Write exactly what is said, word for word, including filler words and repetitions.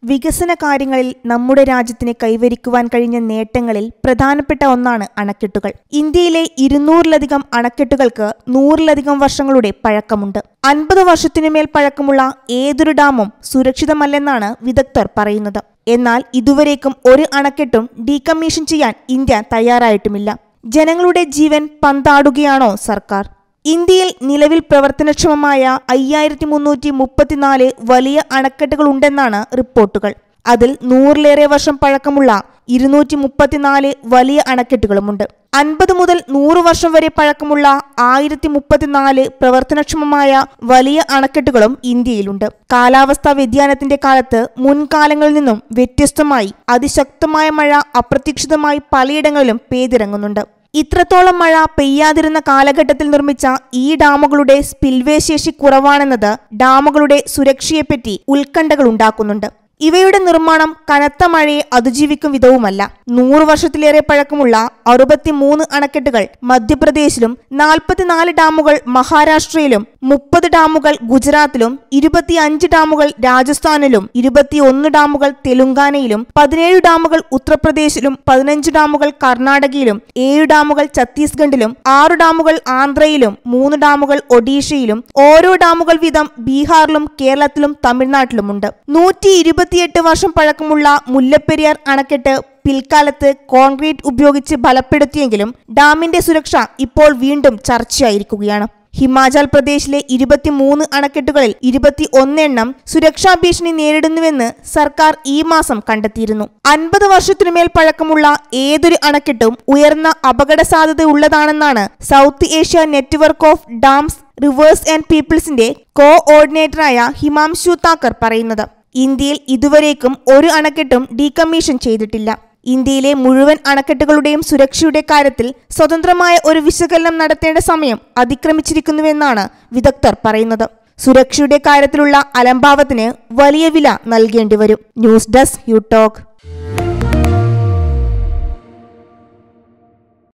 വികസന കാര്യങ്ങളിൽ നമ്മുടെ രാജ്യത്തിന് കൈവരിക്കുവാൻ കഴിഞ്ഞ നേട്ടങ്ങളിൽ പ്രധാനപ്പെട്ട ഒന്നാണ് അണക്കെട്ടുകൾ. ഇന്ത്യയിലെ ഇരുന്നൂറിലധികം അണക്കെട്ടുകൾക്ക് നൂറിലധികം വർഷങ്ങളുടെ പഴക്കമുണ്ട്. അൻപത് വർഷത്തിനുമേൽ പഴക്കമുള്ള ഏതൊരു ഡാമും സുരക്ഷിതമല്ലെന്നാണ് വിദഗ്ധർ പറയുന്നത്. എന്നാൽ ഇതുവരേക്കും ഒരു അണക്കെട്ടും ഡീകമ്മീഷൻ ചെയ്യാൻ ഇന്ത്യ തയ്യാറായിട്ടുമില്ല. ജനങ്ങളുടെ ജീവൻ പന്താടുകയാണോ സർക്കാർ? ഇന്ത്യയിൽ നിലവിൽ പ്രവർത്തനക്ഷമമായ അയ്യായിരത്തി മുന്നൂറ്റി മുപ്പത്തിനാല് വലിയ അണക്കെട്ടുകളുണ്ടെന്നാണ് റിപ്പോർട്ടുകൾ. അതിൽ നൂറിലേറെ വർഷം പഴക്കമുള്ള ഇരുന്നൂറ്റി മുപ്പത്തിനാല് വലിയ അണക്കെട്ടുകളുമുണ്ട്. അൻപത് മുതൽ നൂറ് വർഷം വരെ പഴക്കമുള്ള ആയിരത്തി മുപ്പത്തിനാല് പ്രവർത്തനക്ഷമമായ വലിയ അണക്കെട്ടുകളും ഇന്ത്യയിലുണ്ട്. കാലാവസ്ഥാ വ്യതിയാനത്തിന്റെ കാലത്ത് മുൻകാലങ്ങളിൽ നിന്നും വ്യത്യസ്തമായി അതിശക്തമായ മഴ അപ്രതീക്ഷിതമായി പലയിടങ്ങളിലും പെയ്തിറങ്ങുന്നുണ്ട്. ഇത്രത്തോളം മഴ പെയ്യാതിരുന്ന കാലഘട്ടത്തിൽ നിർമ്മിച്ച ഈ ഡാമുകളുടെ സ്പിൽവേ ശേഷി കുറവാണെന്നത് ഡാമുകളുടെ സുരക്ഷയെപ്പറ്റി ഉത്കണ്ഠകൾ ഉണ്ടാക്കുന്നുണ്ട്. ഇവയുടെ നിർമ്മാണം കനത്ത മഴയെ അതിജീവിക്കും വിധവുമല്ല. നൂറ് വർഷത്തിലേറെ പഴക്കമുള്ള അറുപത്തിമൂന്ന് അണക്കെട്ടുകൾ മധ്യപ്രദേശിലും നാൽപ്പത്തിനാല് ഡാമുകൾ മഹാരാഷ്ട്രയിലും മുപ്പത് ഡാമുകൾ ഗുജറാത്തിലും ഇരുപത്തിയഞ്ച് ഡാമുകൾ രാജസ്ഥാനിലും ഇരുപത്തിയൊന്ന് ഡാമുകൾ തെലുങ്കാനയിലും പതിനേഴ് ഡാമുകൾ ഉത്തർപ്രദേശിലും പതിനഞ്ച് ഡാമുകൾ കർണാടകയിലും ഏഴ് ഡാമുകൾ ഛത്തീസ്ഗഡിലും ആറ് ഡാമുകൾ ആന്ധ്രയിലും മൂന്ന് ഡാമുകൾ ഒഡീഷയിലും ഓരോ ഡാമുകൾ വീതം ബീഹാറിലും കേരളത്തിലും തമിഴ്നാട്ടിലുമുണ്ട്. നൂറ്റി ഇരുപത്തിയെട്ട് വർഷം പഴക്കമുള്ള മുല്ലപ്പെരിയാർ അണക്കെട്ട് പിൽക്കാലത്ത് കോൺക്രീറ്റ് ഉപയോഗിച്ച് ബലപ്പെടുത്തിയെങ്കിലും ഡാമിന്റെ സുരക്ഷ ഇപ്പോൾ വീണ്ടും ചർച്ചയായിരിക്കുകയാണ്. ഹിമാചൽ പ്രദേശിലെ ഇരുപത്തിമൂന്ന് അണക്കെട്ടുകളിൽ ഇരുപത്തി ഒന്ന് എണ്ണം സുരക്ഷാ ഭീഷണി നേരിടുന്നുവെന്ന് സർക്കാർ ഈ മാസം കണ്ടെത്തിയിരുന്നു. അൻപത് വർഷത്തിനുമേൽ പഴക്കമുള്ള ഏതൊരു അണക്കെട്ടും ഉയർന്ന അപകട സാധ്യത ഉള്ളതാണെന്നാണ് south Asia network of dams rivers and പീപ്പിൾസിന്റെ കോ ഓർഡിനേറ്ററായ ഹിമാംശു താക്കർ പറയുന്നത്. ഇന്ത്യയിൽ ഇതുവരേക്കും ഒരു അണക്കെട്ടും ഡീകമ്മീഷൻ ചെയ്തിട്ടില്ല. ഇന്ത്യയിലെ മുഴുവൻ അണക്കെട്ടുകളുടെയും സുരക്ഷയുടെ കാര്യത്തിൽ സ്വതന്ത്രമായ ഒരു വിശകലനം നടത്തേണ്ട സമയം അതിക്രമിച്ചിരിക്കുന്നുവെന്നാണ് വിദഗ്ധർ പറയുന്നത്. സുരക്ഷയുടെ കാര്യത്തിലുള്ള അലംഭാവത്തിന് വലിയ വില നൽകേണ്ടി വരും. News desk you talk.